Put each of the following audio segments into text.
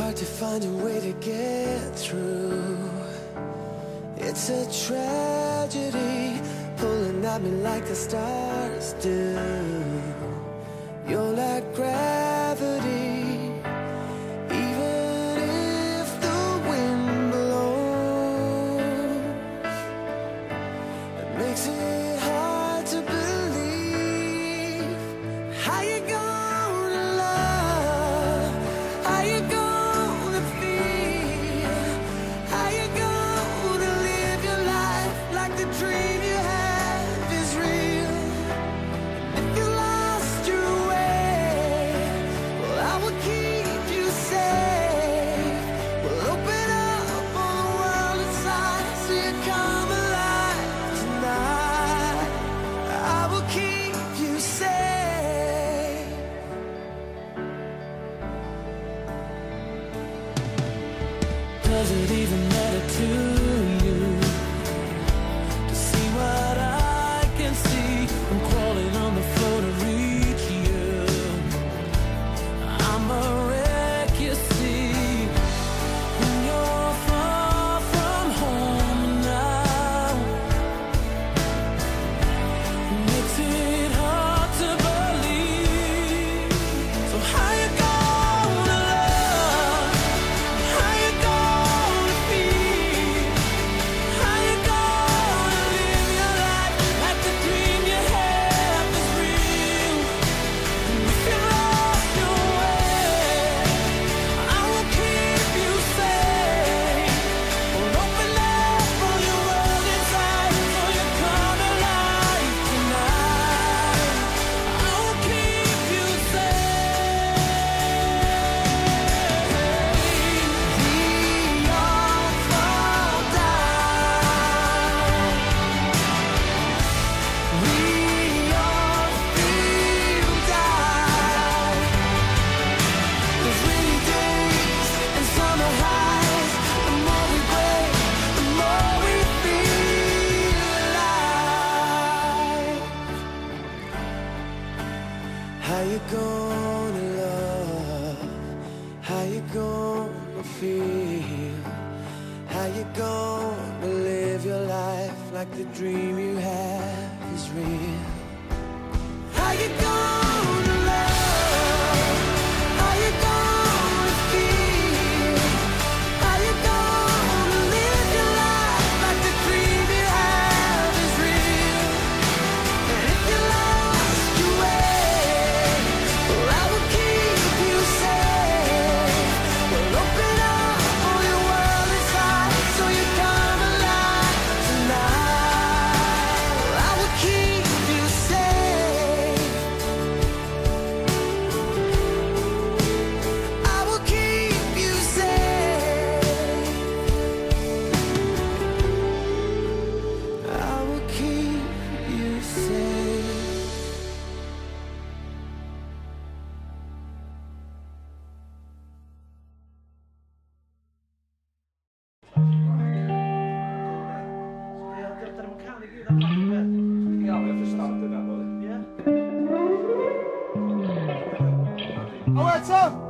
hard to find a way to get through. It's a tragedy, pulling at me like the stars do. You're like gravity, even if the wind blows. It makes it hard to believe. How you gonna love? How you gonna feel? How you gonna live your life like the dream you have is real? If you lost your way, well, I will keep you safe. We'll open up all the world inside so you come alive tonight. I will keep you safe. Does it even matter to you to see what I can see? I'm crawling on the floor to reach you. I'm a wreck, you see. When you're far from home now, it makes it hard to believe. So how you gonna love? How you gonna feel? How you gonna live your life like the dream you have is real? And if you lost your way, I will keep you safe. We'll open up all your world inside so you come alive tonight. I will keep you safe. We all fall down. We all feel down. There's rainy days and summer highs. The more we break, the more we feel alive. How you gonna love? How you gonna feel? How you gonna live your life like the dream you have is real? How you gonna love? How you gonna feel? How you gonna live your life like the dream you have is real? And if you lost your way, well, I will keep you safe. We'll open up all your world inside so you come alive tonight. I will keep you safe. I will keep you safe. I will keep you safe. Ja, we verstarten dan hoor. Ja. Alright, so.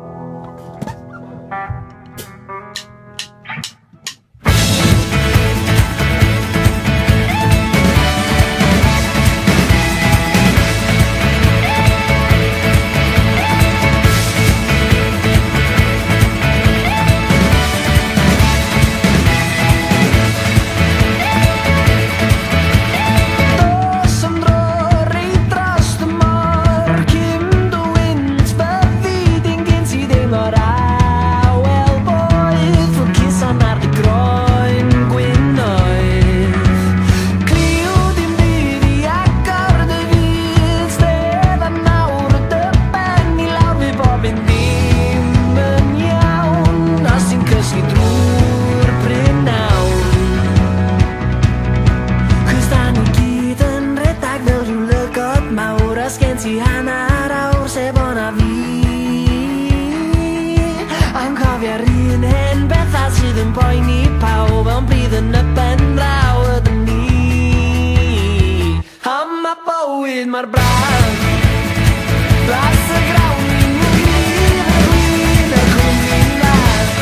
sydd yn boeni pawb ond bydd yn y ben draw ydyn ni. Am ma bywyd mae'r braf Blas y grawn ni'n gwir y gwyn y cwmni'n dda.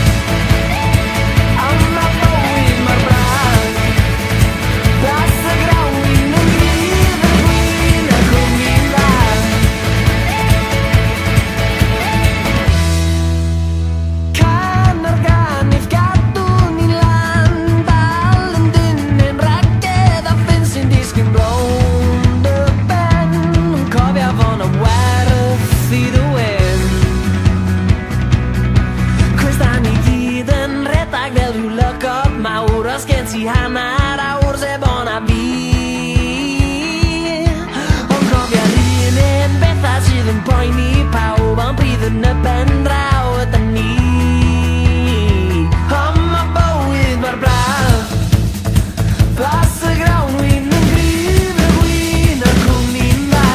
redag fel rhyw lygod mawr os gen ti hanner awr sef o'na fi. Ond cofia'r un bethau sydd yn poeni pawb ond bydd yn y ben draw ydyn ni. Ond mae bywyd mor braf, blas y grawn wyn yn gryf y gwyn y cwmni'n dda.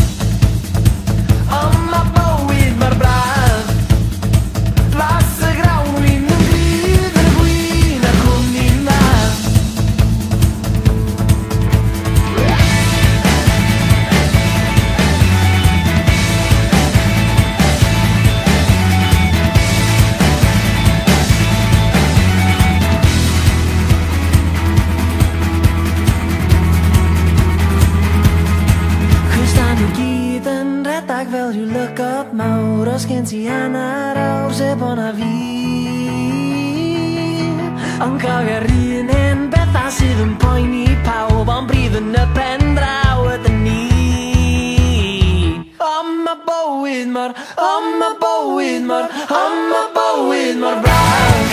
Ond mae bywyd mor braf, blas y grawn wyn yn gryf y gwyn y cwmni'n dda. Fel rhyw lygod mawr os gen ti hanner awr sef o'na fi. Ond cofio'r un bethau sydd yn poeni pawb ond bryd yn y pen draw ydyn ni. Ond mae bywyd mor braf.